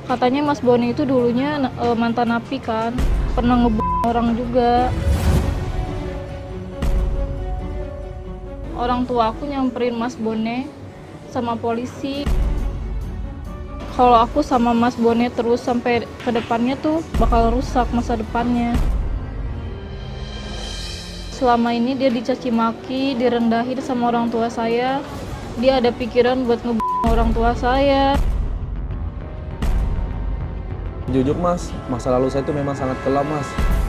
Katanya Mas Boni itu dulunya mantan napi kan, pernah orang juga. Orang tua aku nyamperin Mas Bone sama polisi. Kalau aku sama Mas Bone terus sampai ke depannya tuh bakal rusak masa depannya. Selama ini dia dicaci maki, direndahin sama orang tua saya. Dia ada pikiran buat orang tua saya. Jujur mas, masa lalu saya itu memang sangat kelam mas.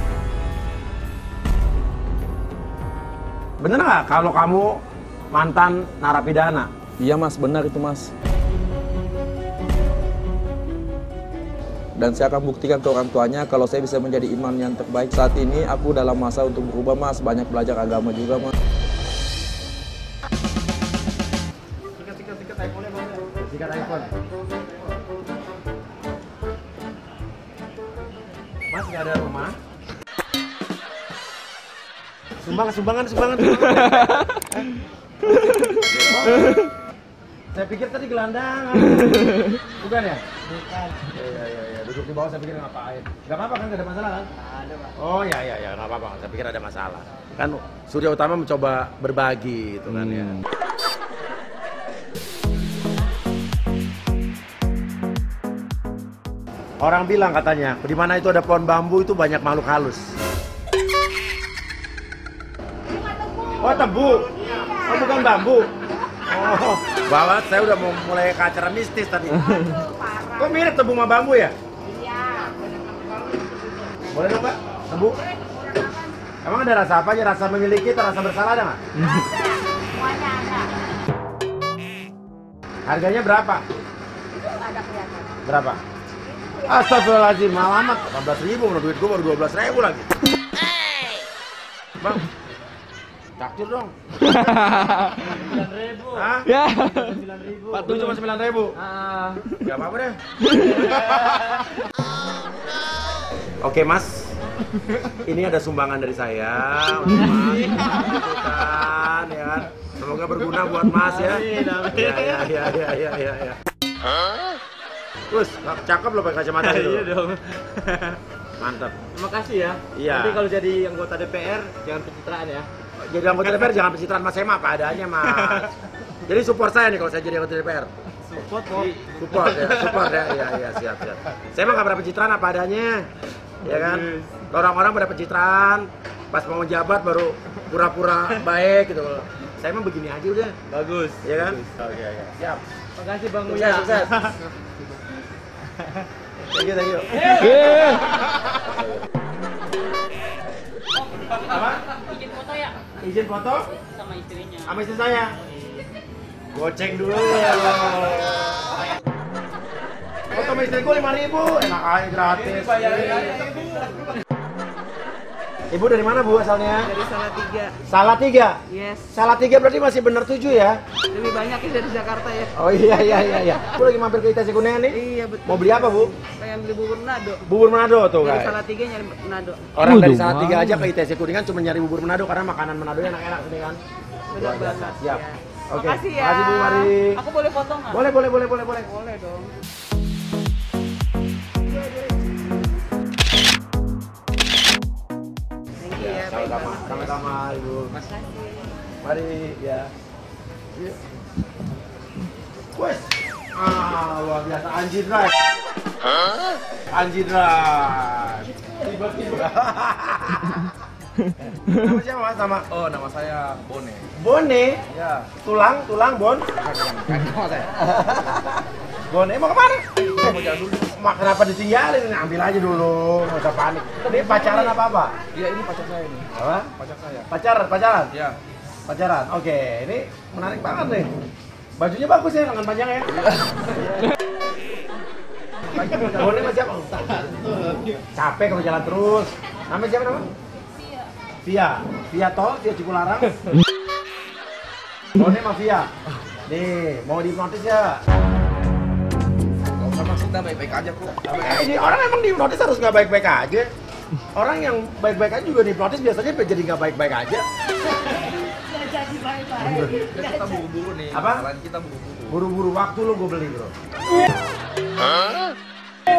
Bener nggak kalau kamu mantan narapidana? Iya mas, benar itu mas. Dan saya akan buktikan ke orang tuanya kalau saya bisa menjadi imam yang terbaik. Saat ini aku dalam masa untuk berubah mas, banyak belajar agama juga mas. Sikat iPhone. Mas nggak ada rumah? Sumbangan. Saya pikir tadi gelandangan. Bukan ya? Bukan. Iya. Duduk di bawah saya pikir ngapain. Gak apa-apa kan? Gak ada masalah kan? Ada Pak. Oh iya, gak apa-apa. Saya pikir ada masalah. Kan Surya Utama mencoba berbagi gitu kan ya. Orang bilang katanya, di mana itu ada pohon bambu itu banyak makhluk halus. Oh tebu? Oh bukan bambu? Oh, bahwa saya udah mau mulai ke acara mistis tadi. Kok mirip tebu sama bambu ya? Iya. Boleh dong Mbak? Tebu? Emang ada rasa apa aja? Rasa memiliki atau rasa bersalah ada nggak? Ada, semuanya ada. Harganya berapa? Itu ada kelihatan. Berapa? Astagfirullahaladzim, malamat 18.000, menurut duit gue baru 12.000 lagi. Bang, takdir dong. 9.000. Hah? Ya. 9.000. Itu cuma 9.000. Gak apa-apa deh. Oke Mas, ini ada sumbangan dari saya untuk Mas. Kan, ya kan? Semoga berguna buat Mas ya. Ya. Terus, cakep loh pakai kacamata itu. Iya dong. Mantap. Terima kasih ya. Iya. Tapi kalau jadi anggota DPR jangan pencitraan ya. Jadi anggota DPR jangan pencitraan Mas, saya mah apa adanya Mas. Jadi support saya nih kalau saya jadi anggota DPR. Support kok. Support ya. Iya, siap. Saya mah nggak pernah pencitraan apa adanya. Ya kan? Orang-orang pada pencitraan, pas mau jabat baru pura-pura baik gitu. Saya mah begini aja udah. Bagus. Ya kan? Oke. Siap. Makasih Bang Uya. Sukses. Thank you. Apa? Izin foto ya? Izin foto? Sama istrinya. Sama istri saya. Goceng dulu. Foto sama istri gue 5.000, enak aja gratis. Ibu dari mana Bu asalnya? Dari Salatiga. Salatiga? Yes. Salatiga berarti masih bener 7 ya? Lebih banyak ya dari Jakarta ya. Oh iya. Bu lagi mampir ke ITC Kuningan nih? Iya betul. Mau beli apa Bu? Pengen beli bubur Manado. Bubur Manado tuh Dari guys. Salatiga nyari Manado. Orang dari Salatiga aja ke ITC Kuningan cuma nyari bubur Manado karena makanan Manado enak-enak ini kan. Benar banget. Siap. Ya. Oke. Makasih ya. Makasih Bu, mari. Aku boleh foto nggak? Boleh. Boleh dong. Thank you ya. Sama-sama Ibu. Makasih. Mari ya. Yuk. Wes. Luar biasa Anjir Drive. Anjir Drive. Tiba-tiba. Nama siapa Mas? Oh, nama saya Bone. Bone. Ya. Tulang Bon. Nama saya. Bone mau kemana? Mau jalan dulu. Kenapa ditinggalin? Ambil aja dulu, nggak usah panik. Ini pacaran apa? Iya, ini pacar saya ini. Apa? Pacar saya. Pacaran? Iya. Pacaran. Oke, ini menarik banget nih. Bajunya bagus ya, lengan panjang ya. Bone sama siapa? Capek kalau jalan terus. Namanya siapa nama? Via Cipularang. Bone sama Via. Nih, mau dihipnotis ya? Kalau sama kita baik-baik aja kok. Ini orang emang dihipnotis harus nggak baik-baik aja. Orang yang baik-baik aja juga dihipnotis biasanya jadi nggak baik-baik aja. Kita buru-buru nih. Apa? Masalah kita buru-buru. Buru-buru waktu lo gue beli bro.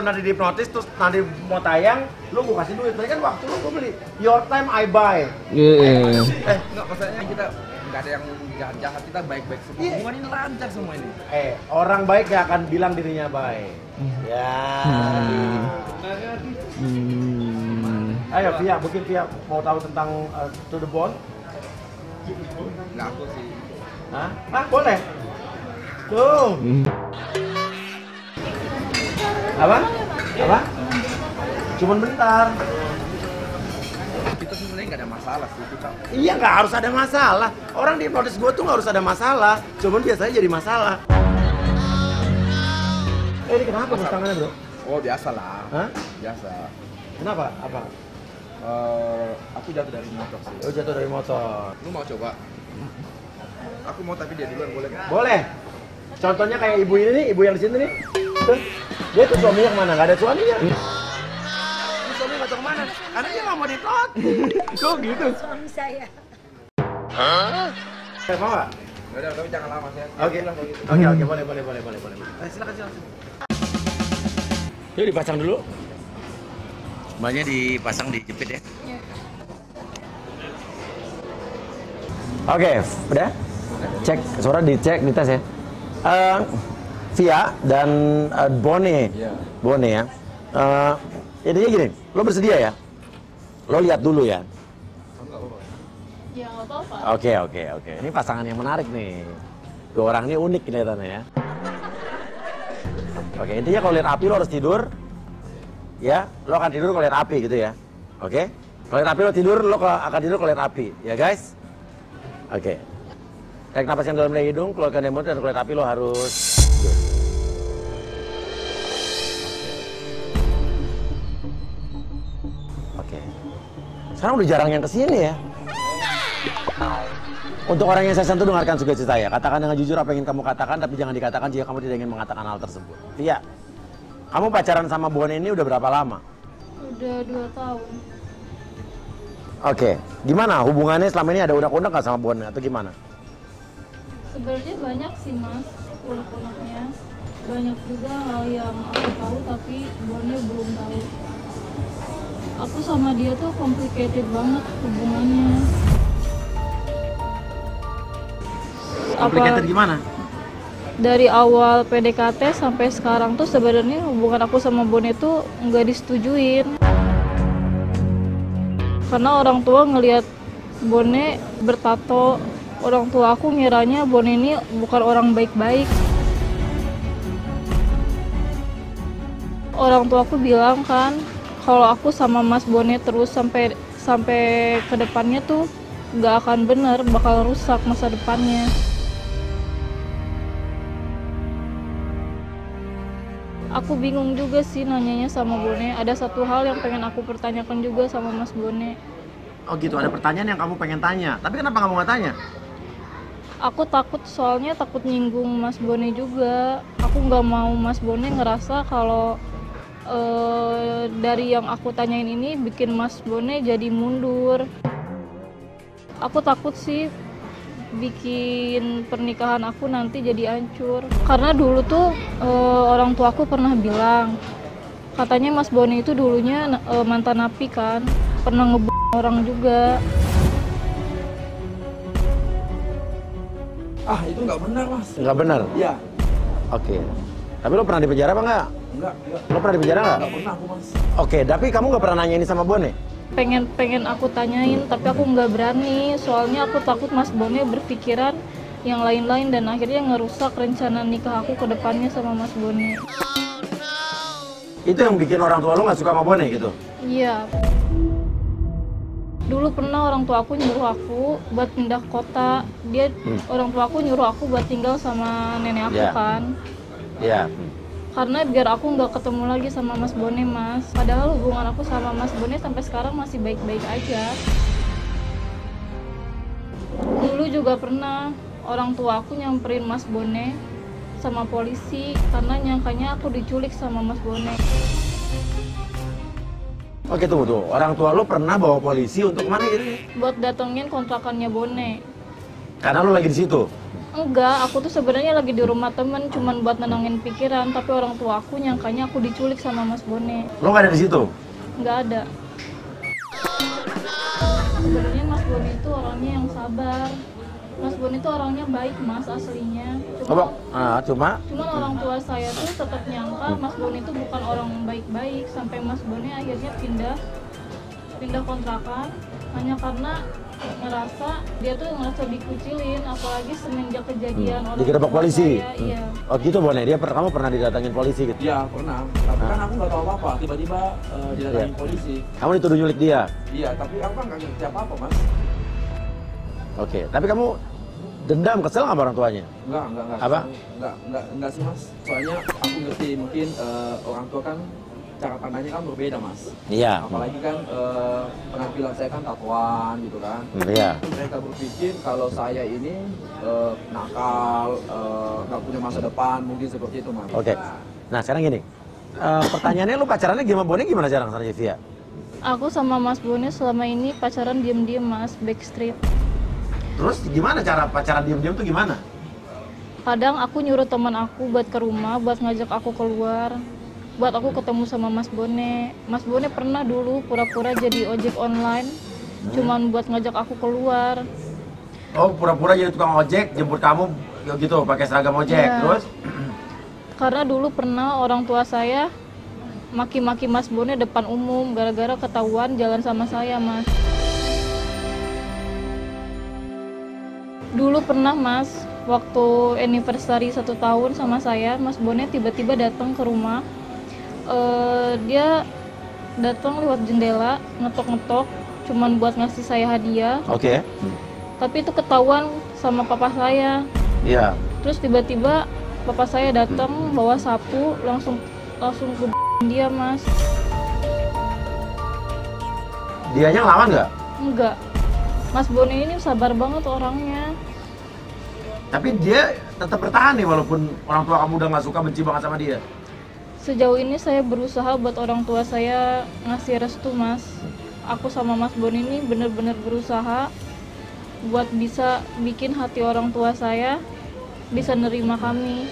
nanti dihipnotis terus nanti mau tayang, lu gua kasih duit. Tadi kan waktu lu gua beli. Your time I buy. Iya. Enggak, maksudnya kita nggak ada yang jahat-jahat, kita baik-baik semua. Hubungan ini lancar semua ini. Orang baik gak akan bilang dirinya baik. Ya. Ayo Via, mungkin Via mau tahu tentang To The Bone? Nggak, aku sih. Hah? Boleh. Tuh. Apa? Cuman bentar. Kita sebenarnya nggak ada masalah sih kita. Iya, nggak harus ada masalah. Orang di hipnotis gue tuh nggak harus ada masalah. Cuman biasanya jadi masalah. Ini kenapa bos tangannya bro? Oh biasa lah. Hah? Biasa. Kenapa? Apa? Aku jatuh dari motor sih. Oh jatuh dari motor. Lu mau coba? Aku mau tapi dia duluan, boleh nggak? Boleh. Contohnya kayak ibu ini nih, ibu yang di sini nih. Tuh. Dia tuh suaminya kemana? Nggak ada suaminya. Ini suaminya nggak tahu kemana? Karena dia nggak mau diplot. Kok gitu? Suami saya. Mau nggak? Udah, tapi jangan lama ya. Oke, boleh. Silakan. Yuk dipasang dulu. Bannya dipasang, dijepit ya. Oke, udah? Cek, suara dicek, dites ya. Via dan Bone. Iya. Bone ya. Intinya gini, lo bersedia ya? Lo lihat dulu ya. Ya nggak apa-apa. Oke. Ini pasangan yang menarik nih. Dua orang ini unik kelihatannya ya. Oke, intinya kalau lihat api lo harus tidur. Ya, lo akan tidur kalau lihat api gitu ya. Oke? Kalau lihat api lo tidur, lo akan tidur kalau lihat api. Ya guys? Oke. Tarik napas yang dalam dari hidung, keluarkan dari mulut, dan kalau lihat api lo harus tidur. Oke. Sekarang udah jarang yang kesini ya. Untuk orang yang saya sentuh, dengarkan sugesti saya. Katakan dengan jujur apa yang ingin kamu katakan, tapi jangan dikatakan jika kamu tidak ingin mengatakan hal tersebut. Iya. Kamu pacaran sama Bone ini udah berapa lama? Udah 2 tahun. Oke. Gimana hubungannya selama ini, ada unek-unek nggak sama Bone atau gimana? Sebenarnya banyak sih mas unek-uneknya. Banyak juga hal yang aku tahu tapi Bone belum tahu. Aku sama dia tuh complicated banget hubungannya. Complicated gimana? Dari awal PDKT sampai sekarang tuh sebenarnya hubungan aku sama Bone tuh nggak disetujuin. Karena orang tua ngelihat Bone bertato, orang tua aku ngiranya Bone ini bukan orang baik-baik. Orang tua aku bilang kan, kalau aku sama Mas Bone terus sampai ke depannya tuh nggak akan bener, bakal rusak masa depannya. Aku bingung juga sih nanyanya sama Bone. Ada satu hal yang pengen aku pertanyakan juga sama Mas Bone. Oh gitu, ada pertanyaan yang kamu pengen tanya. Tapi kenapa kamu nggak tanya? Aku takut, soalnya takut nyinggung Mas Bone juga. Aku nggak mau Mas Bone ngerasa kalau dari yang aku tanyain ini bikin Mas Bone jadi mundur. Aku takut sih bikin pernikahan aku nanti jadi hancur. Karena dulu tuh orang tua aku pernah bilang, katanya Mas Bone itu dulunya mantan napi kan, pernah orang juga. Ah, itu nggak benar, Mas. Nggak benar? Iya. Oke. Tapi lo pernah di penjara apa nggak? Enggak. Lo pernah di penjara nggak? Nggak pernah aku, Mas. Oke, tapi kamu nggak pernah nanya ini sama Bone? Pengen aku tanyain, tapi aku nggak berani. Soalnya aku takut Mas Bone berpikiran yang lain-lain dan akhirnya ngerusak rencana nikah aku ke depannya sama Mas Bone. Itu yang bikin orang tua lo nggak suka sama Bone gitu? Iya. Dulu pernah orang tua aku nyuruh aku buat pindah kota. Orang tua aku nyuruh aku buat tinggal sama nenek aku kan. Iya. Karena biar aku nggak ketemu lagi sama Mas Bone, Mas. Padahal hubungan aku sama Mas Bone sampai sekarang masih baik-baik aja. Dulu juga pernah orang tua aku nyamperin Mas Bone sama polisi karena nyangkanya aku diculik sama Mas Bone. Oke, tunggu tuh. Orang tua lo pernah bawa polisi untuk mana gitu? Buat datengin kontrakannya Bone. Karena lo lagi di situ. Enggak, aku tuh sebenarnya lagi di rumah temen, cuman buat nenangin pikiran. Tapi orang tua aku nyangkanya aku diculik sama Mas Bone. Lo nggak ada di situ? Nggak ada. Sebenarnya Mas Bone itu orangnya yang sabar. Mas Bone itu orangnya baik, Mas, aslinya. Cuman orang tua saya tuh tetap nyangka Mas Bone itu bukan orang baik-baik. Sampai Mas Bone akhirnya pindah kontrakan hanya karena dia tuh ngerasa dikucilin, apalagi semenjak kejadian orang digerebek tua polisi. saya, iya. Oh gitu Bone, kamu pernah didatangin polisi gitu? Iya pernah, tapi kan aku nggak tahu apa-apa, tiba-tiba didatangin polisi. Kamu dituduh nyulik dia? Iya, tapi aku kan nggak ngerti apa-apa mas. Oke, tapi kamu dendam, kesel nggak sama orang tuanya? Enggak. Apa? Enggak sih mas. Soalnya aku ngerti mungkin orang tua kan cara pandangnya kan berbeda mas. Iya. Apalagi kan penampilan saya kan tatoan gitu kan. Iya. Mereka berpikir kalau saya ini nakal, nggak punya masa depan, mungkin seperti itu mas. Oke. Nah sekarang gini, pertanyaannya lu pacarannya gimana jarang sama Jevia? Aku sama Mas Bone selama ini pacaran diem-diem, Mas, backstreet. Terus gimana cara pacaran diem-diem tuh gimana? Kadang aku nyuruh teman aku buat ke rumah, buat ngajak aku keluar, buat aku ketemu sama Mas Bone. Mas Bone pernah dulu pura-pura jadi ojek online, cuman buat ngajak aku keluar. Oh, pura-pura jadi tukang ojek, jemput kamu gitu, pakai seragam ojek, Iya. terus? Karena dulu pernah orang tua saya maki-maki Mas Bone depan umum, gara-gara ketahuan jalan sama saya, Mas. Dulu pernah, Mas, waktu anniversary 1 tahun sama saya, Mas Bone tiba-tiba datang ke rumah. Dia datang lewat jendela, ngetok-ngetok, cuman buat ngasih saya hadiah. Oke. Tapi itu ketahuan sama papa saya. Iya. Terus tiba-tiba papa saya datang bawa sapu, langsung ke dia, Mas. Dianya ngelawan nggak? Enggak. Mas Bone ini sabar banget orangnya. Tapi dia tetap bertahan nih walaupun orang tua kamu udah nggak suka, benci banget sama dia. Sejauh ini saya berusaha buat orang tua saya ngasih restu, Mas. Aku sama Mas Bone ini bener-bener berusaha buat bisa bikin hati orang tua saya bisa nerima kami.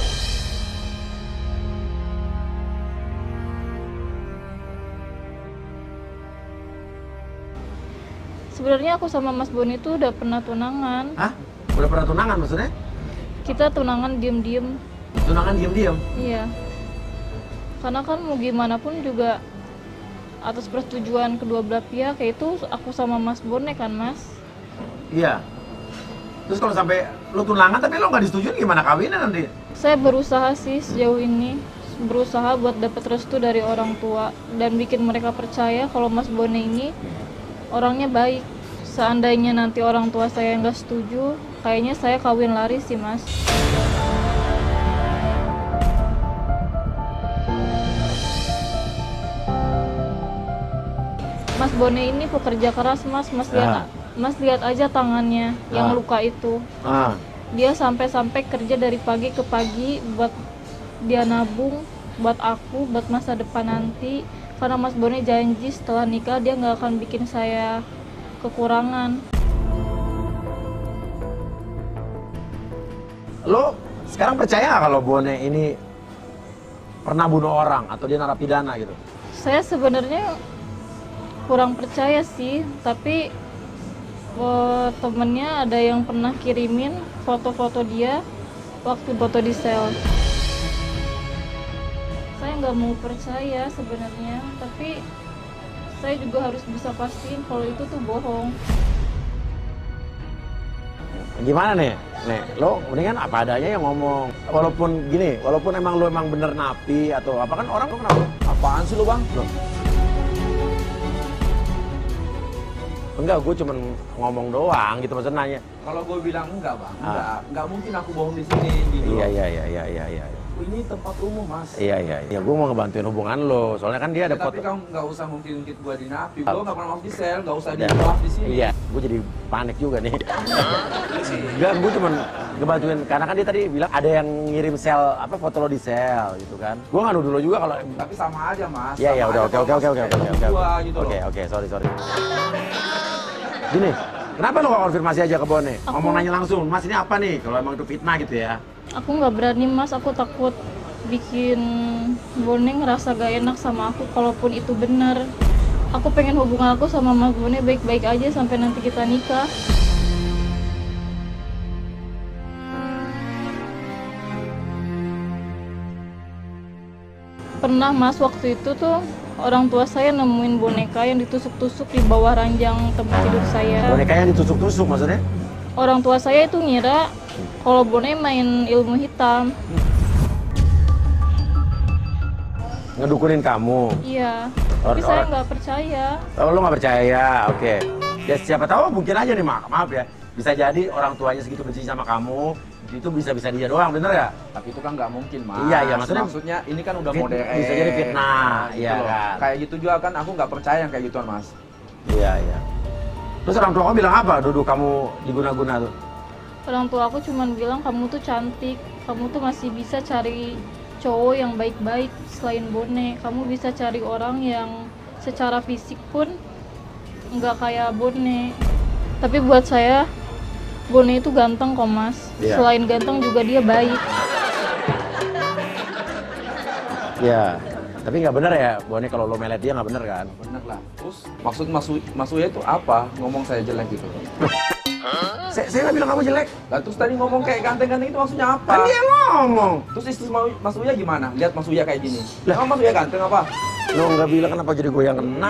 Sebenarnya aku sama Mas Bone itu udah pernah tunangan. Hah? Udah pernah tunangan maksudnya? Kita tunangan diem-diem. Tunangan diem-diem? Iya. Karena kan mau gimana pun juga atas persetujuan kedua belah pihak, itu aku sama Mas Bone kan, Mas. Iya. Terus kalau sampai lu tunangan tapi lo nggak disetujuin gimana kawinnya nanti? Saya berusaha sih sejauh ini, berusaha buat dapet restu dari orang tua dan bikin mereka percaya kalau Mas Bone ini orangnya baik. Seandainya nanti orang tua saya nggak setuju, kayaknya saya kawin lari sih, Mas. Mas Bone ini pekerja keras, Mas. Mas lihat aja tangannya yang luka itu. Dia sampai-sampai kerja dari pagi ke pagi buat dia nabung buat aku, buat masa depan nanti. Karena Mas Bone janji setelah nikah dia nggak akan bikin saya kekurangan. Lo sekarang percaya nggak kalau Bone ini pernah bunuh orang atau dia narapidana gitu? Saya sebenarnya kurang percaya sih, tapi temennya ada yang pernah kirimin foto-foto dia waktu foto di sel. Saya nggak mau percaya sebenarnya, tapi saya juga harus bisa pastiin kalau itu tuh bohong. Gimana nih? Lo mendingan apa adanya yang ngomong. Walaupun gini, walaupun emang lo emang bener napi atau apa, kan orang lo kenapa? Apaan sih lo bang? Loh. Enggak, gue cuman ngomong doang gitu, maksudnya nanya. Kalau gue bilang enggak bang, enggak mungkin aku bohong di sini. Gitu. Iya. Ini tempat umum mas. Iya. Ya gue mau ngebantuin hubungan lo, soalnya kan dia ada Tapi foto. kamu nggak usah ngungkit gue di napi. Gue nggak pernah masuk di sel, nggak usah dibahas di sini. Iya, gue jadi panik juga nih. Enggak, gue cuman ngebantuin karena kan dia tadi bilang ada yang ngirim sel apa foto lo di sel gitu kan. Gue nggak nuduh lo juga kalau. Tapi sama aja mas. Iya, udah oke. Gitu Oke, sorry. Gini, Kenapa lo gak konfirmasi aja ke Bone? Aku- Ngomong nanya langsung, Mas ini apa nih? Kalau emang itu fitnah gitu ya. Aku nggak berani mas, aku takut bikin Bone ngerasa gak enak sama aku kalaupun itu benar. Aku pengen hubungan aku sama Mas Bone baik-baik aja sampai nanti kita nikah. Pernah mas, waktu itu tuh orang tua saya nemuin boneka yang ditusuk-tusuk di bawah ranjang tempat tidur saya. Boneka yang ditusuk-tusuk maksudnya? Orang tua saya itu ngira kalau Bone main ilmu hitam. Ngedukunin kamu. Iya, tapi saya nggak percaya. Oh, lo nggak percaya, oke. Ya siapa tahu mungkin aja nih, maaf ya. Bisa jadi orang tuanya segitu benci sama kamu, itu bisa-bisa dia doang, bener ya? Tapi itu kan nggak mungkin, Mas. Iya, iya, maksudnya ini kan udah fit- modern. bisa jadi fitnah, Gitu iya loh. kan. Kayak gitu juga kan aku nggak percaya yang kayak gituan, Mas. Iya, iya. Terus orang tua kamu bilang apa? Duduk kamu diguna-guna tuh. Orang tua aku cuman bilang kamu tuh cantik, kamu tuh masih bisa cari cowok yang baik-baik selain Bone. Kamu bisa cari orang yang secara fisik pun nggak kayak Bone. Tapi buat saya Bone itu ganteng kok mas. Iya. Selain ganteng juga dia baik. Iya. Tapi nggak bener ya, Bone kalau lo melet dia nggak bener kan? Bener lah. Terus maksud Mas Uya itu apa? Ngomong saya jelek gitu. Saya nggak bilang kamu jelek. Lah terus tadi ngomong kayak ganteng-ganteng itu maksudnya apa? Kan dia ngomong. Terus istri Mas Uya gimana? Lihat Mas Uya kayak gini. Lah. Emang Mas Uya ganteng apa? Lo nggak bilang kenapa jadi gue yang kena?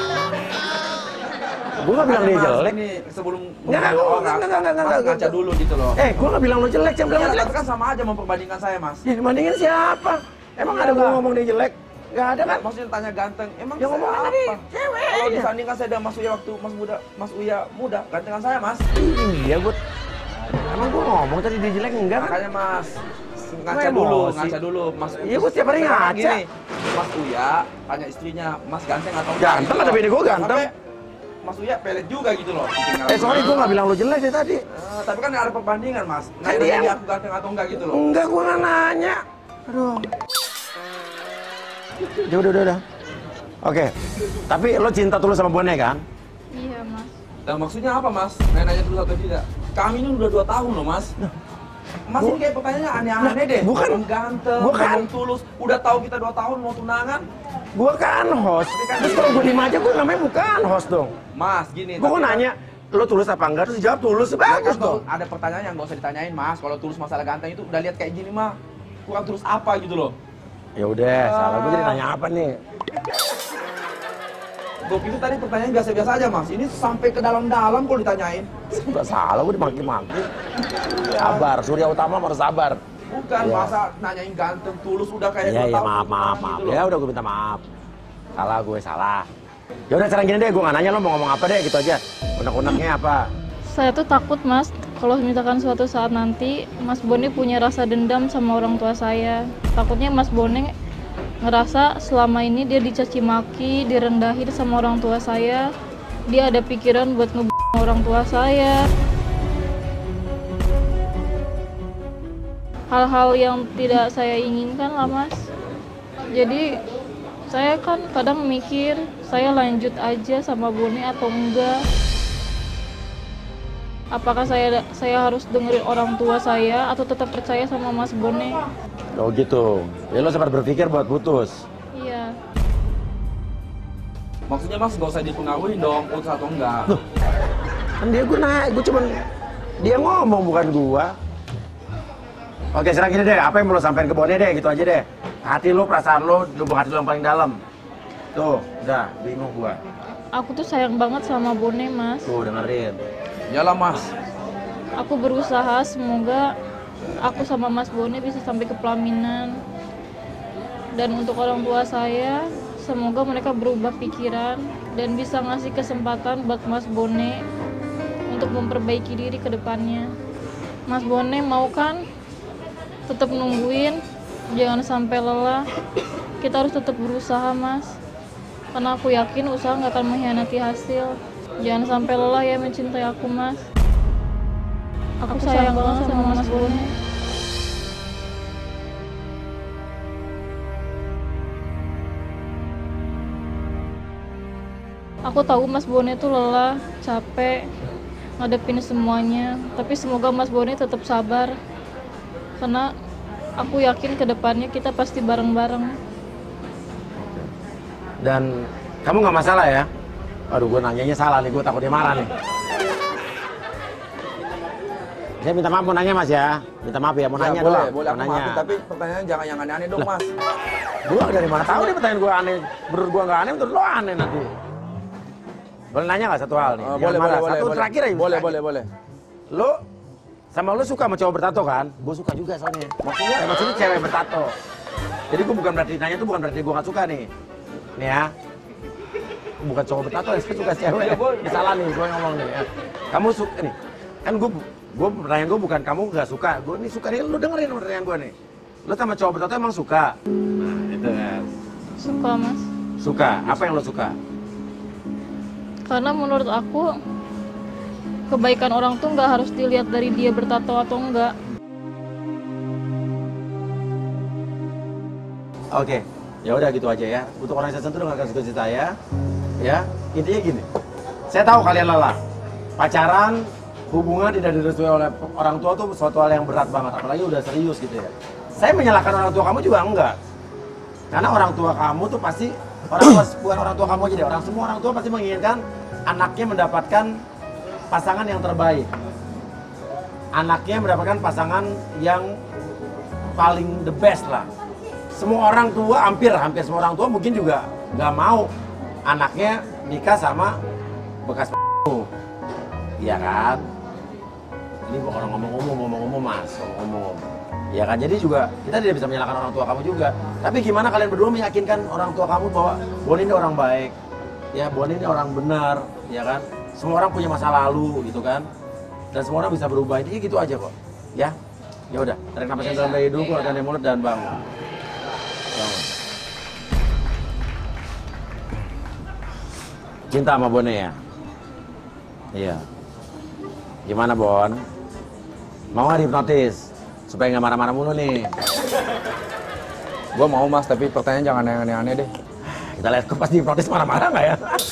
Gue nggak bilang dia Mas, jelek. Ini sebelum Nggak, ngomong orang, nggak, Mas ngaca dulu gitu loh. Gue nggak bilang lo jelek, jangan bilang Iya, lo jelek. tapi kan sama aja memperbandingkan saya, Mas. Ya dibandingin siapa? Emang Iya ada gue lah. ngomong dia jelek? Nggak ada kan? Maksudnya tanya ganteng, emang Yang saya ngomongin apa? tadi cewek Kalau aja. disandingkan saya dan Mas Uya waktu Mas Uya muda, gantengan saya, Mas. Iya, gue. Emang gue ngomong tadi dia jelek enggak kan? Makanya Mas, ngaca Gue dulu, emosi. ngaca dulu, Mas. Iya, gue setiap hari Sekarang ngaca. gini, Mas Uya tanya istrinya, Mas ganteng atau enggak? Ganteng, kata bini gue ganteng. Sampai Mas Uya pelet juga gitu loh. Sorry, gue nggak bilang lo jelek dari tadi. Tapi kan ada perbandingan, Mas. Kan Nanya dia- dia aku ganteng atau enggak gitu loh. Enggak, gue nggak nanya. Aduh. Ya udah. Oke, tapi lo cinta tulus sama Bone kan? Iya mas. Dan maksudnya apa, Mas? Nanya terus atau tidak? Kami ini udah 2 tahun loh, Mas. Mas ini kayak pertanyaannya aneh-aneh deh. bukan. Ngomong ganteng, Bukan. ngomong tulus. Udah tahu kita 2 tahun mau tunangan. Gue kan host. Terus kalau gue diem aja, gue namanya bukan host dong. Mas, gini. Gue tapi- nanya, lo tulus apa enggak? Terus jawab tulus, Ya kan, bagus dong. ada pertanyaan yang nggak usah ditanyain, Mas. Kalau tulus masalah ganteng itu udah lihat kayak gini mah kurang tulus apa gitu loh. Ya udah, salah gue jadi nanya apa nih? Gue pikir tadi pertanyaan biasa-biasa aja, Mas. Ini sampai ke dalam-dalam kalau ditanyain. Enggak salah, gue dimaki-maki. Sabar, Surya Utama harus sabar. Bukan Iya. masa nanyain ganteng tulus udah kayak Iya, 2 iya, tahun maaf. tunangan gitu loh. Ya udah, gue minta maaf. Salah gue, salah. Ya udah, sekarang gini deh, gue nggak nanya lo mau ngomong apa deh, gitu aja. Unek-uneknya apa? Saya tuh takut mas, kalau misalkan suatu saat nanti Mas Bone punya rasa dendam sama orang tua saya. Takutnya Mas Bone ngerasa selama ini dia dicaci maki, direndahin sama orang tua saya. Dia ada pikiran buat orang tua saya. Hal-hal yang tidak saya inginkan lah mas. Jadi saya kan kadang mikir saya lanjut aja sama Bone atau enggak. Apakah saya harus dengerin orang tua saya atau tetap percaya sama Mas Bone? Oh gitu. Ya lo sempat berpikir buat putus. Iya. Maksudnya, Mas, nggak usah dipengaruhi dong putus atau enggak. Kan dia gue naik, gue cuman dia ngomong bukan gua. Oke, sekarang gini deh, apa yang mau lo sampein ke Bone deh, gitu aja deh. Hati lo, perasaan lo, lubuk hati lo yang paling dalam. Tuh, udah, bingung gua. Aku tuh sayang banget sama Bone, Mas. Tuh, dengerin. Iyalah, Mas. Aku berusaha semoga aku sama Mas Bone bisa sampai ke pelaminan. Dan untuk orang tua saya, semoga mereka berubah pikiran dan bisa ngasih kesempatan buat Mas Bone untuk memperbaiki diri ke depannya. Mas Bone mau kan tetap nungguin, jangan sampai lelah. Kita harus tetap berusaha, Mas. Karena aku yakin usaha nggak akan mengkhianati hasil. Jangan sampai lelah ya mencintai aku, Mas. Aku sayang banget sama Mas Bone. Aku tahu Mas Bone tuh lelah, capek, ngadepin semuanya. Tapi semoga Mas Boni tetap sabar, karena aku yakin kedepannya kita pasti bareng-bareng. Dan kamu nggak masalah ya? Aduh, gue nanyanya salah nih, gue takut dia marah nih. Saya minta maaf mau nanya Mas ya, minta maaf ya mau nanya boleh, dong. boleh Mau aku maafin, tapi pertanyaan jangan yang aneh-aneh dong, Mas. Gue dari mana tahu nih pertanyaan gue aneh? Menurut gue nggak aneh, menurut lo aneh nanti. Boleh nanya nggak satu hal nih? Jangan Boleh, marah. boleh, Satu boleh. terakhir aja. Boleh. Lo sama lo suka sama cowok bertato kan? Gue suka juga soalnya. Maksudnya cewek bertato. Jadi gue bukan berarti nanya tuh bukan berarti gue nggak suka nih. Nih ya. Bukan cowok bertato, saya suka cewek. Ini salah nih, gue ngomong nih. Ya. Kamu suka nih? Kan gue pertanyaan gue bukan kamu nggak suka. Gue nih suka nih, lu dengerin pertanyaan gue nih. Lo sama cowok bertato emang suka? Nah, itu kan. Suka, Mas. Suka. Apa yang lo suka? Karena menurut aku kebaikan orang tuh nggak harus dilihat dari dia bertato atau enggak. Oke, ya udah gitu aja ya. Untuk orang yang sentuh dengarkan diskusi saya. Ya, intinya gini. Saya tahu kalian lelah. Pacaran, hubungan tidak direstui oleh orang tua tuh suatu hal yang berat banget, apalagi udah serius gitu ya. Saya menyalahkan orang tua kamu juga enggak. Karena orang tua kamu tuh pasti bukan orang tua kamu aja deh. Semua orang tua pasti menginginkan anaknya mendapatkan pasangan yang terbaik. Anaknya mendapatkan pasangan yang paling the best lah. Semua orang tua, hampir semua orang tua mungkin juga nggak mau anaknya nikah sama bekas iya kan? Ini orang ngomong-ngomong Mas, ngomong. Ya kan, jadi juga kita tidak bisa menyalahkan orang tua kamu juga. Tapi gimana kalian berdua meyakinkan orang tua kamu bahwa Boni ini orang baik, ya Boni ini orang benar, ya kan? Semua orang punya masa lalu gitu kan, dan semua orang bisa berubah. Jadi gitu aja kok, ya. Ya udah, tarik napas yang dalam dari hidung, keluarkan dari mulut dan bangun. Cinta sama Bone ya? Iya. Gimana Bon? Mau nggak dihipnotis? Supaya nggak marah-marah mulu nih. Gue mau Mas, tapi pertanyaan jangan yang aneh-aneh deh. Kita lihat kok pas dihipnotis marah-marah nggak ya?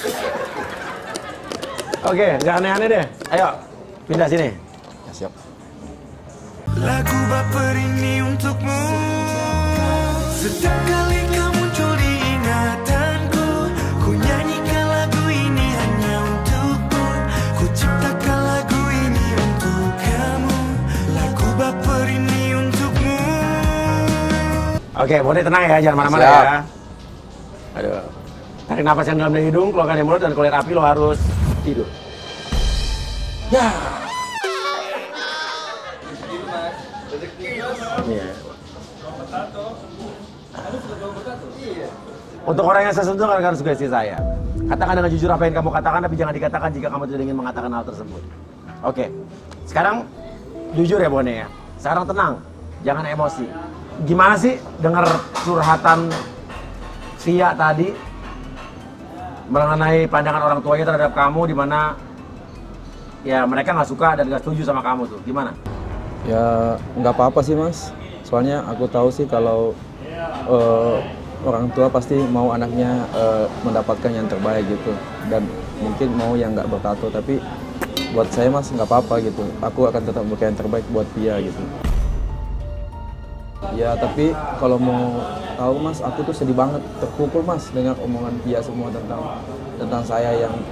Oke, jangan aneh-aneh deh. Ayo, pindah sini. Ya, siap. Lagu baper ini untukmu. Setiap kali kau muncul di ingatanku, ku nyanyikan lagu ini hanya untukmu. Ku ciptakan lagu ini untuk kamu. Lagu baper ini untukmu. Oke, boleh tenang ya, jangan marah-marah Siap. ya. Aduh. Tarik napas yang dalam dari hidung, keluarkan dari mulut, dan keluar api lo harus tidur. Ya. Iya. Untuk orang yang saya sentuh akan sugesti saya. Katakan dengan jujur apa yang kamu katakan, tapi jangan dikatakan jika kamu tidak ingin mengatakan hal tersebut. Oke. Sekarang jujur ya Bone ya. Sekarang tenang, jangan emosi. Gimana sih dengar curhatan Via tadi mengenai pandangan orang tuanya terhadap kamu, di mana ya mereka nggak suka dan nggak setuju sama kamu tuh, gimana? Ya nggak apa-apa sih Mas. Soalnya aku tahu sih kalau orang tua pasti mau anaknya mendapatkan yang terbaik gitu. Dan mungkin mau yang nggak bertato, tapi buat saya Mas nggak apa-apa gitu. Aku akan tetap memberikan yang terbaik buat Pia gitu. Ya tapi kalau mau tahu Mas, aku tuh sedih banget, terpukul Mas dengan omongan Pia semua tentang saya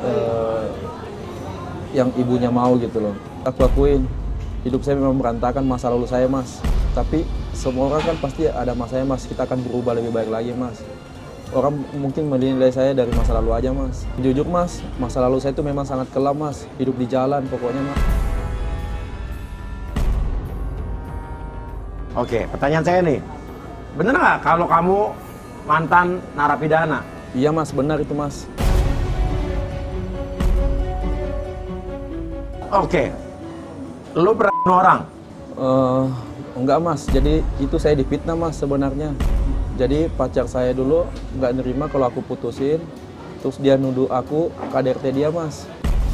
yang ibunya mau gitu loh. Aku akuin hidup saya memang berantakan, masa lalu saya Mas. Tapi semua orang kan pasti ada masanya Mas, kita akan berubah lebih baik lagi Mas. Orang mungkin menilai saya dari masa lalu aja Mas. Jujur Mas, masa lalu saya itu memang sangat kelam Mas. Hidup di jalan pokoknya Mas. Oke, pertanyaan saya nih, bener nggak kalau kamu mantan narapidana? Iya Mas, benar itu Mas. Oke, lu pernah bunuh orang? Enggak Mas, jadi itu saya difitnah Mas sebenarnya. Jadi pacar saya dulu nggak nerima kalau aku putusin, terus dia nuduh aku KDRT dia Mas.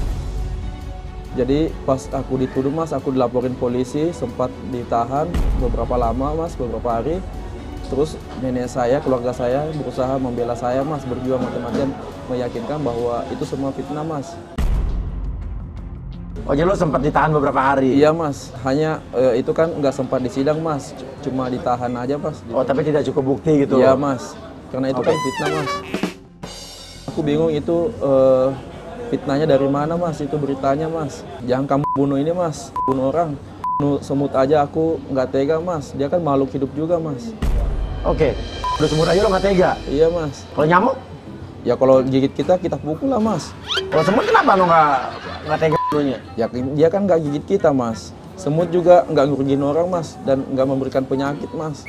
Jadi pas aku dituduh Mas, aku dilaporin polisi, sempat ditahan beberapa lama Mas, beberapa hari. Terus nenek saya, keluarga saya berusaha membela saya Mas, berjuang mati-matian meyakinkan bahwa itu semua fitnah Mas. Oh, jadi lo sempat ditahan beberapa hari? Iya mas, hanya itu kan nggak sempat di sidang mas, cuma ditahan aja mas. Oh, tapi tidak cukup bukti gitu? Iya mas, karena itu kan fitnah mas. Aku bingung itu fitnahnya dari mana mas, itu beritanya mas. Jangan kamu bunuh ini mas, bunuh orang. Bunuh semut aja aku nggak tega mas, dia kan makhluk hidup juga mas. Oke, udah semut aja lo nggak tega? Iya mas. Kalau nyamuk? Ya kalau gigit kita pukul lah mas. Kalau semut kenapa lo nggak tega bunuhnya? Ya dia kan nggak gigit kita mas. Semut juga nggak ngerugiin orang mas, dan nggak memberikan penyakit mas.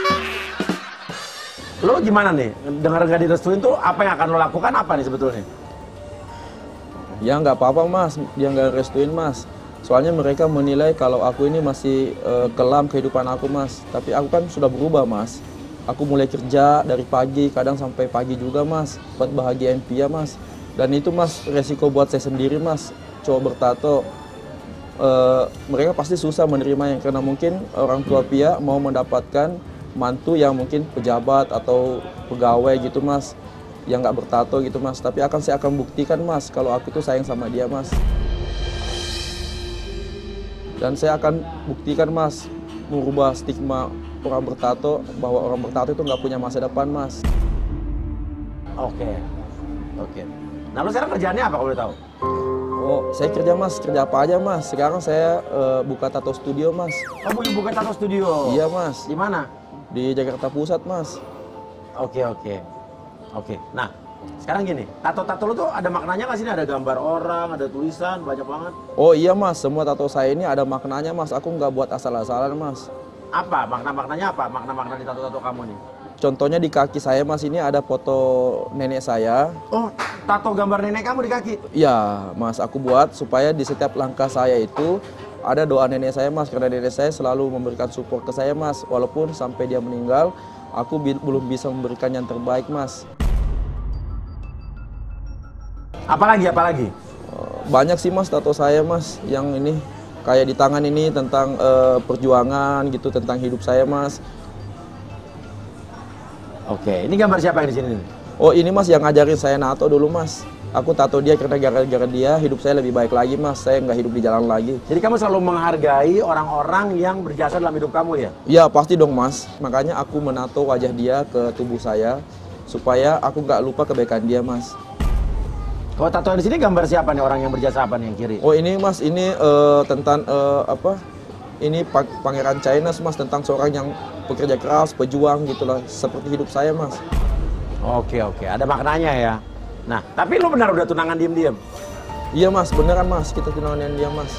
Lo gimana nih? Dengar nggak direstuin tuh apa yang akan lo lakukan apa nih sebetulnya? Ya nggak apa-apa mas, dia nggak restuin mas. Soalnya mereka menilai kalau aku ini masih kelam kehidupan aku mas. Tapi aku kan sudah berubah mas. Aku mulai kerja dari pagi, kadang sampai pagi juga mas, buat bahagiain Pia mas. Dan itu mas resiko buat saya sendiri mas, cowok bertato. Mereka pasti susah menerimanya karena mungkin orang tua Pia mau mendapatkan mantu yang mungkin pejabat atau pegawai gitu mas, yang nggak bertato gitu mas. Tapi saya akan buktikan mas kalau aku tuh sayang sama dia mas. Dan saya akan buktikan mas, merubah stigma orang bertato, bahwa orang bertato itu nggak punya masa depan mas. Oke. Nah lo sekarang kerjaannya apa kalau boleh tahu? Oh, saya kerja mas, kerja apa aja mas. Sekarang saya buka tato studio mas. Oh, buka tato studio? Iya mas. Di mana? Di Jakarta Pusat mas. Oke. Nah, sekarang gini, tato-tato lo tuh ada maknanya nggak sih? Ada gambar orang, ada tulisan, banyak banget. Oh iya mas, semua tato saya ini ada maknanya mas. Aku nggak buat asal-asalan mas. Apa? Makna-maknanya apa? Makna-makna di tato-tato kamu nih? Contohnya di kaki saya mas, ini ada foto nenek saya. Oh, tato gambar nenek kamu di kaki? Iya mas, aku buat supaya di setiap langkah saya itu ada doa nenek saya mas. Karena nenek saya selalu memberikan support ke saya mas. Walaupun sampai dia meninggal, aku belum bisa memberikan yang terbaik mas. Apalagi? Banyak sih mas tato saya mas, yang ini kayak di tangan ini tentang perjuangan gitu, tentang hidup saya mas. Oke, ini gambar siapa yang di sini? Oh ini mas yang ngajarin saya nato dulu mas. Aku tato dia karena gara-gara dia hidup saya lebih baik lagi mas. Saya nggak hidup di jalan lagi. Jadi kamu selalu menghargai orang-orang yang berjasa dalam hidup kamu ya? Iya pasti dong mas. Makanya aku menato wajah dia ke tubuh saya supaya aku nggak lupa kebaikan dia mas. Kalau tato di sini gambar siapa nih, orang yang berjasa apa nih yang kiri? Oh ini mas, ini tentang ini Pangeran China mas, tentang seorang yang pekerja keras, pejuang gitulah, seperti hidup saya mas. Oke, ada maknanya ya. Nah, tapi lu benar udah tunangan diem-diem? Iya mas, beneran mas, kita tunangan dia mas.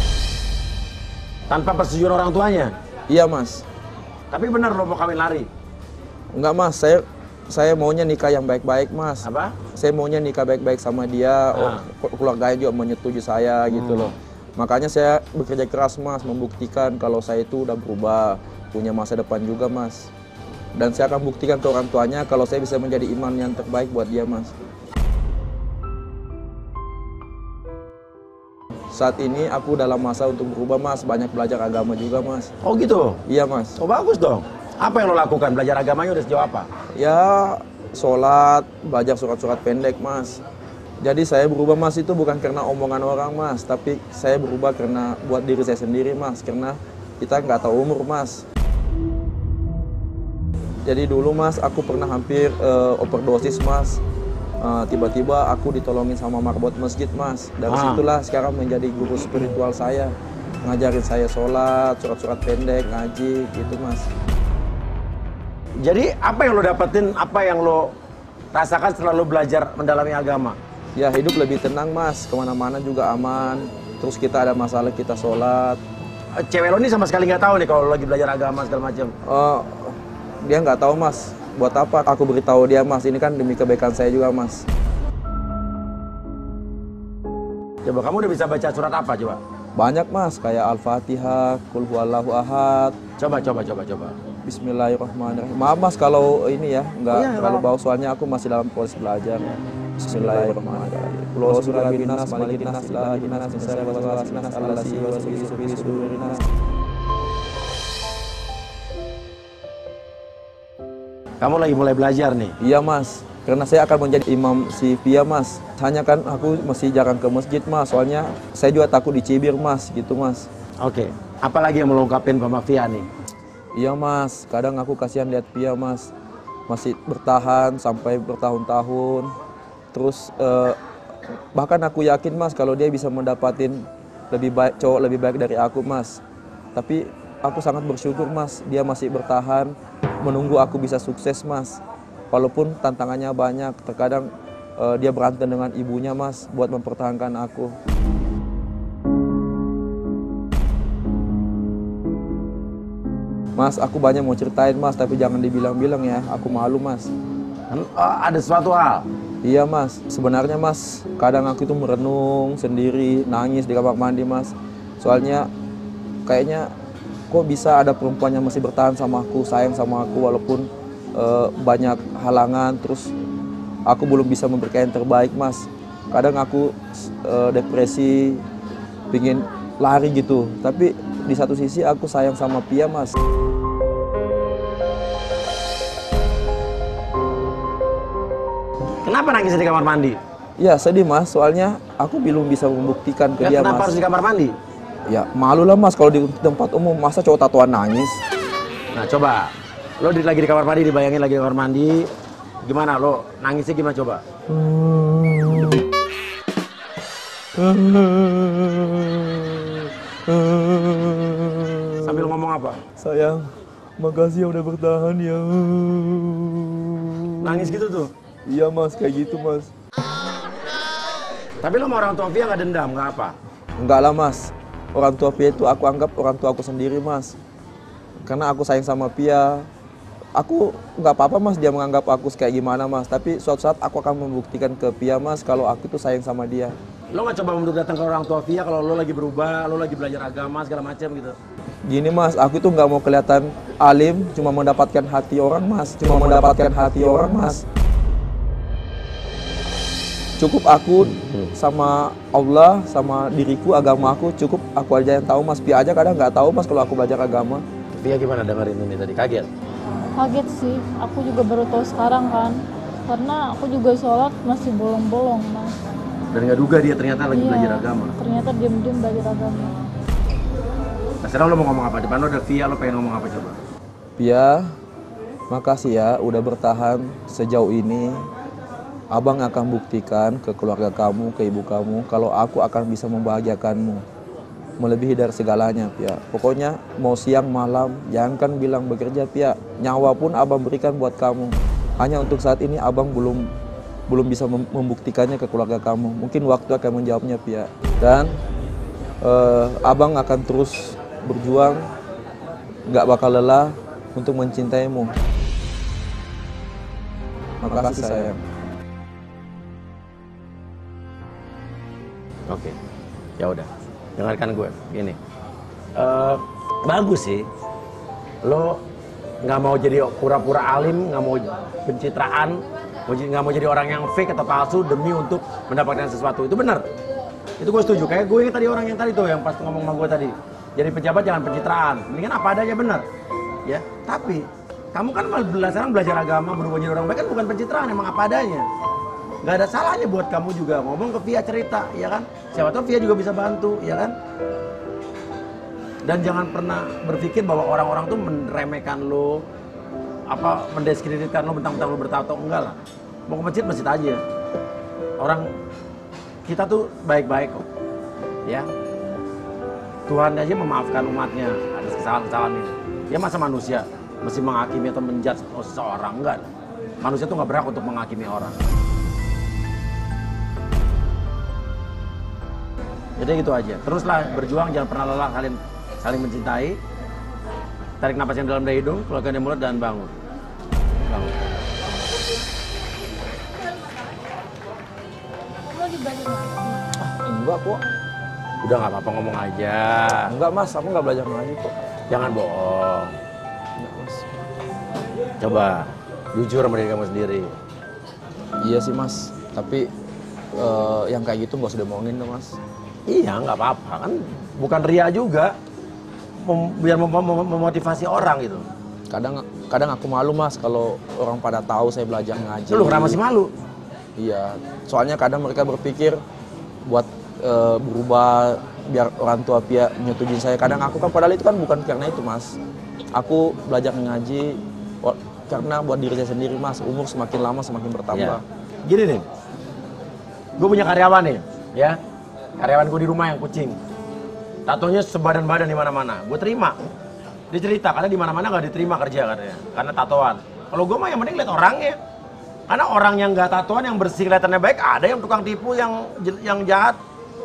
Tanpa persetujuan orang tuanya? Iya mas. Tapi benar lo mau kawin lari? Enggak mas, saya maunya nikah yang baik-baik mas. Apa? Saya maunya nikah baik-baik sama dia, keluarganya juga menyetujui saya gitu loh. Makanya saya bekerja keras mas, membuktikan kalau saya itu udah berubah, punya masa depan juga mas. Dan saya akan buktikan ke orang tuanya kalau saya bisa menjadi imam yang terbaik buat dia mas. Saat ini aku dalam masa untuk berubah mas, banyak belajar agama juga mas. Oh gitu? Iya mas. Oh bagus dong. Apa yang lo lakukan? Belajar agamanya udah sejauh apa? Ya sholat, belajar surat-surat pendek mas. Jadi saya berubah mas itu bukan karena omongan orang mas, tapi saya berubah karena buat diri saya sendiri mas, karena kita nggak tahu umur mas. Jadi dulu mas aku pernah hampir overdosis mas. Tiba-tiba aku ditolongin sama marbot masjid mas. Dari situlah sekarang menjadi guru spiritual saya, ngajarin saya sholat, surat-surat pendek, ngaji gitu mas. Jadi apa yang lo dapetin, apa yang lo rasakan setelah lo belajar mendalami agama? Ya hidup lebih tenang mas, kemana-mana juga aman. Terus kita ada masalah kita sholat. Cewek lo ini sama sekali nggak tahu nih kalau lo lagi belajar agama segala macam. Dia nggak tahu mas. Buat apa aku beritahu dia mas? Ini kan demi kebaikan saya juga mas. Coba kamu udah bisa baca surat apa coba? Banyak mas, kayak Al-Fatihah, Qul huwallahu ahad. Coba. Bismillahirrahmanirrahim. Maaf mas kalau ini ya nggak terlalu bau, soalnya aku masih dalam proses belajar. Bismillahirrahmanirrahim. Qul a'udzu nas malikin nas ilahin nas min syarri waswasil nas allati yuwaswisu fi sudurin nas. Kamu lagi mulai belajar nih? Iya mas. Karena saya akan menjadi imam si Pia mas. Hanya kan aku masih jarang ke masjid mas, soalnya saya juga takut dicibir mas, gitu mas. Oke, apalagi yang melengkapin sama Pia nih? Iya mas, kadang aku kasihan lihat Pia mas, masih bertahan sampai bertahun-tahun. Terus bahkan aku yakin mas kalau dia bisa mendapatin cowok lebih baik dari aku mas. Tapi aku sangat bersyukur mas, dia masih bertahan menunggu aku bisa sukses mas. Walaupun tantangannya banyak, terkadang dia berantem dengan ibunya mas buat mempertahankan aku. Mas, aku banyak mau ceritain mas, tapi jangan dibilang-bilang ya, aku malu mas. Ada suatu hal? Iya mas, sebenarnya mas, kadang aku itu merenung sendiri, nangis di kamar mandi mas. Soalnya kayaknya kok bisa ada perempuan yang masih bertahan sama aku, sayang sama aku walaupun banyak halangan, terus aku belum bisa memberikan yang terbaik mas. Kadang aku depresi, pingin lari gitu, tapi di satu sisi aku sayang sama Pia mas. Kenapa nangis di kamar mandi? Ya sedih mas, soalnya aku belum bisa membuktikan ke dia Kenapa mas. harus di kamar mandi? Ya malu lah mas kalau di tempat umum, masa cowok tatoan nangis. Nah coba, lo lagi di kamar mandi, dibayangin lagi di kamar mandi, gimana lo nangisnya gimana coba? Sambil ngomong apa? Sayang, makasih ya udah bertahan ya. Nangis gitu tuh? Iya mas, kayak gitu mas. Tapi lo sama orang tua Pia nggak dendam, nggak apa? Enggak lah mas, orang tua Pia itu aku anggap orang tua aku sendiri mas. Karena aku sayang sama Pia. Aku nggak apa-apa mas dia menganggap aku kayak gimana mas. Tapi suatu saat aku akan membuktikan ke Pia mas kalau aku tuh sayang sama dia. Lo nggak coba untuk datang ke orang tua Pia kalau lo lagi berubah, lo lagi belajar agama segala macam gitu? Gini mas, aku tuh nggak mau kelihatan alim, cuma mendapatkan hati orang mas. Cuma mendapatkan hati orang mas. Cukup aku sama Allah, sama diriku, agama aku, cukup aku aja yang tahu mas. Pia aja kadang nggak tahu mas kalau aku belajar agama. Pia gimana dengerin ini tadi? Kaget? Kaget sih, aku juga baru tahu sekarang kan. Karena aku juga sholat masih bolong-bolong mas. Dan nggak duga dia ternyata lagi Iya, belajar agama. Ternyata diem-diem belajar agama. Nah, sekarang lo mau ngomong apa? Depan lo ada Pia, lo pengen ngomong apa coba? Pia, makasih ya udah bertahan sejauh ini. Abang akan buktikan ke keluarga kamu, ke ibu kamu, kalau aku akan bisa membahagiakanmu. Melebihi dari segalanya, Pia. Pokoknya mau siang malam, jangan kan bilang bekerja, Pia. Nyawa pun abang berikan buat kamu. Hanya untuk saat ini abang belum bisa membuktikannya ke keluarga kamu. Mungkin waktu akan menjawabnya, Pia. Dan abang akan terus berjuang, gak bakal lelah untuk mencintaimu. Makasih sayang. Oke, ya udah. Dengarkan gue, gini. Bagus sih. Lo nggak mau jadi pura-pura alim, nggak mau pencitraan, nggak mau jadi orang yang fake atau palsu demi untuk mendapatkan sesuatu. Itu benar. Itu gue setuju. Kayak gue tadi orang yang tadi tuh yang pas ngomong sama gue tadi. Jadi pejabat jangan pencitraan. Mendingan apa adanya benar. Ya, tapi kamu kan sekarang belajar agama, berubah jadi orang baik kan bukan pencitraan, emang apa adanya. Gak ada salahnya buat kamu juga ngomong ke Pia, cerita, ya kan? Siapa tahu Pia juga bisa bantu, ya kan? Dan jangan pernah berpikir bahwa orang-orang tuh meremehkan lo, mendiskreditkan lo, mentang-mentang lo bertato, enggak lah. Mau ke masjid aja. Orang kita tuh baik-baik kok, ya. Tuhan aja memaafkan umatnya atas kesalahan-kesalahan ini. Ya masa manusia mesti menghakimi atau menjudge seseorang, enggak. Manusia tuh nggak berhak untuk menghakimi orang. Jadi gitu aja. Teruslah berjuang, jangan pernah lelah, kalian saling mencintai. Tarik napas yang dalam dari hidung, keluarkan dari mulut dan bangun. Bangun. Lagi belajar ngaji. Enggak kok. Udah nggak apa-apa, ngomong aja. Enggak mas, aku nggak belajar ngaji kok. Jangan bohong. Enggak mas. Coba jujur sama diri kamu sendiri. Iya sih mas, tapi yang kayak gitu nggak usah diomongin dong mas. Iya, nggak apa-apa kan. Bukan ria juga. Biar memotivasi orang gitu. Kadang kadang aku malu mas kalau orang pada tahu saya belajar ngaji. Lu kenapa masih malu? Iya, soalnya kadang mereka berpikir buat berubah biar orang tua pihak nyetujuin saya. Kadang aku kan padahal itu kan bukan karena itu mas. Aku belajar ngaji karena buat diri saya sendiri mas. Umur semakin lama semakin bertambah. Ya. Gini nih, gue punya karyawan nih, ya. Karyawan gue di rumah yang kucing. Tatonya sebadan-badan di mana-mana. Gue terima. Dia cerita karena di mana-mana nggak diterima kerja katanya, karena tatoan. Kalau gue mah yang penting lihat orangnya. Karena orang yang nggak tatoan, yang bersih kelihatannya baik, ada yang tukang tipu, yang jahat.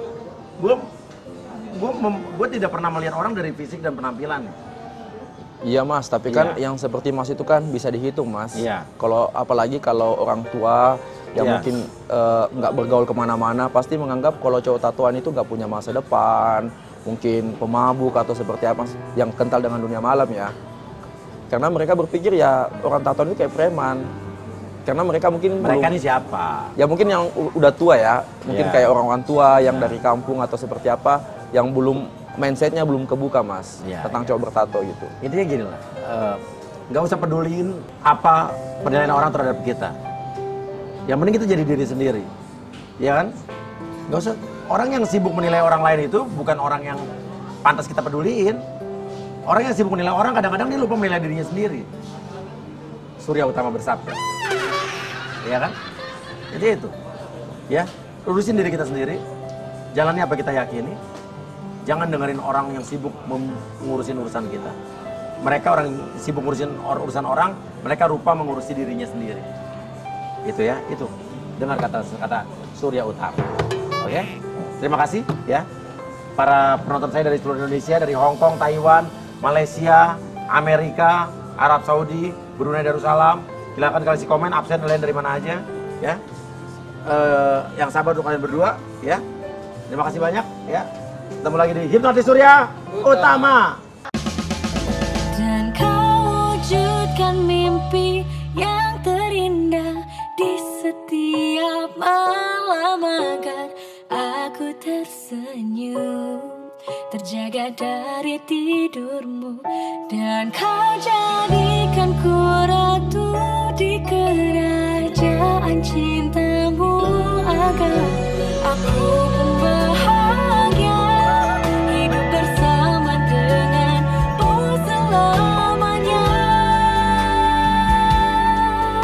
Gue tidak pernah melihat orang dari fisik dan penampilan. Iya mas, tapi kan yang seperti mas itu kan bisa dihitung mas. Iya. Kalau apalagi kalau orang tua yang mungkin nggak bergaul kemana-mana, pasti menganggap kalau cowok tatoan itu nggak punya masa depan, mungkin pemabuk atau seperti apa, yang kental dengan dunia malam ya. Karena mereka berpikir ya orang tatoan itu kayak preman. Karena mereka mungkin Mereka ini siapa? Ya mungkin yang udah tua ya, mungkin kayak orang tua yang dari kampung atau seperti apa, yang belum mindsetnya belum kebuka mas tentang cowok bertato gitu. Intinya gini lah, nggak usah peduliin apa penilaian orang terhadap kita. Yang penting kita jadi diri sendiri, ya kan? Nggak usah, orang yang sibuk menilai orang lain itu bukan orang yang pantas kita peduliin. Orang yang sibuk menilai orang kadang-kadang dia lupa menilai dirinya sendiri. Surya Utama bersabda. Ya kan? Jadi itu. Ya, lurusin diri kita sendiri. Jalani apa kita yakini. Jangan dengerin orang yang sibuk mengurusin urusan kita. Mereka orang yang sibuk ngurusin urusan orang, mereka lupa mengurusi dirinya sendiri. Itu ya, itu. Dengar kata Surya Utama. Oke? Terima kasih ya. Para penonton saya dari seluruh Indonesia, dari Hong Kong, Taiwan, Malaysia, Amerika, Arab Saudi, Brunei Darussalam. Silakan kasih komen absen kalian dari mana aja ya. Yang sabar untuk kalian berdua ya. Terima kasih banyak ya. Ketemu lagi di Hipnotis Surya Utama. Dan kau wujudkan mimpi yang terindah di setiap malam agar aku tersenyum, terjaga dari tidurmu, dan kau jadikan ku ratu di kerajaan cintamu agar aku